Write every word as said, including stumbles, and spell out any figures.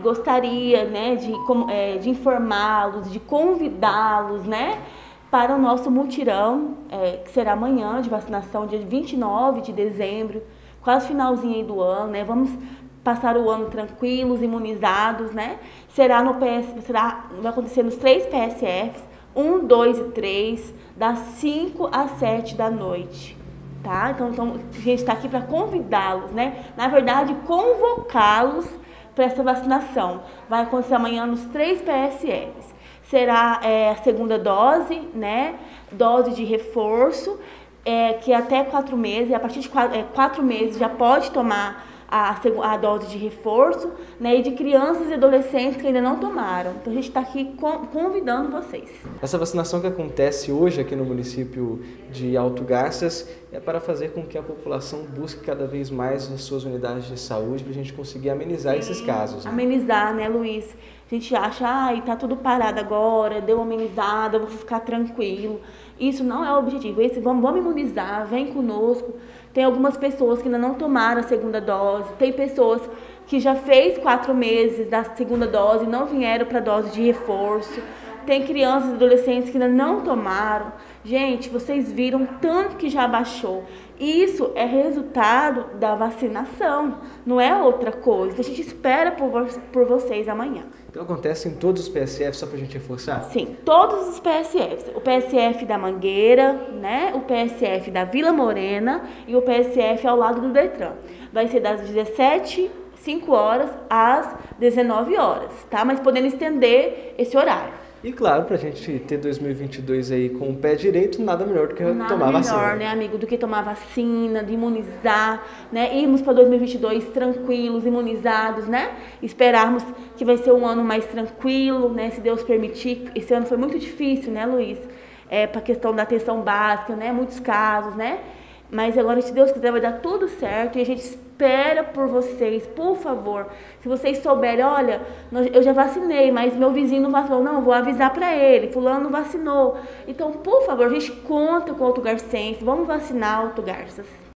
gostaria, né, de, é, de informá-los, de convidá-los, né, para o nosso mutirão, é, que será amanhã, de vacinação, dia vinte e nove de dezembro, quase finalzinho aí do ano, né? Vamos passar o ano tranquilos, imunizados, né? Será no P S, será, vai acontecer nos três P S Fs, um, dois e três, das cinco às sete da noite, tá? Então, então a gente está aqui para convidá-los, né? Na verdade, convocá-los para essa vacinação. Vai acontecer amanhã nos três P S Fs. Será é, a segunda dose, né? Dose de reforço, é, que é até quatro meses, a partir de quatro, é, quatro meses já pode tomar a, a dose de reforço, né? E de crianças e adolescentes que ainda não tomaram. Então a gente está aqui com, convidando vocês. Essa vacinação que acontece hoje aqui no município de Alto Garças é para fazer com que a população busque cada vez mais as suas unidades de saúde para a gente conseguir amenizar Sim, esses casos. Né? Amenizar, né, Luiz? A gente acha, ai, tá tudo parado agora, deu uma amenizada, vou ficar tranquilo. Isso não é o objetivo. Esse, vamos, vamos imunizar, vem conosco. Tem algumas pessoas que ainda não tomaram a segunda dose, tem pessoas que já fez quatro meses da segunda dose e não vieram para a dose de reforço. Tem crianças e adolescentes que ainda não tomaram. Gente, vocês viram tanto que já baixou. Isso é resultado da vacinação, não é outra coisa. A gente espera por, vo por vocês amanhã. Então acontece em todos os P S Fs, só para a gente reforçar? Sim, todos os P S Fs. O P S F da Mangueira, né? O P S F da Vila Morena e o P S F ao lado do Detran. Vai ser das dezessete, cinco horas às dezenove horas, tá? Mas podendo estender esse horário. E claro, para a gente ter dois mil e vinte e dois aí com o pé direito, nada melhor do que nada tomar melhor, vacina. Nada melhor, né, amigo, do que tomar vacina, de imunizar, né, irmos para dois mil e vinte e dois tranquilos, imunizados, né, esperarmos que vai ser um ano mais tranquilo, né, se Deus permitir. Esse ano foi muito difícil, né, Luiz, é, para a questão da atenção básica, né, muitos casos, né, mas agora, se Deus quiser, vai dar tudo certo e a gente espera por vocês, por favor. Se vocês souberem, olha, eu já vacinei, mas meu vizinho não vacinou. Não, vou avisar para ele, fulano não vacinou. Então, por favor, a gente conta com o Alto Garcense, vamos vacinar o Alto Garças.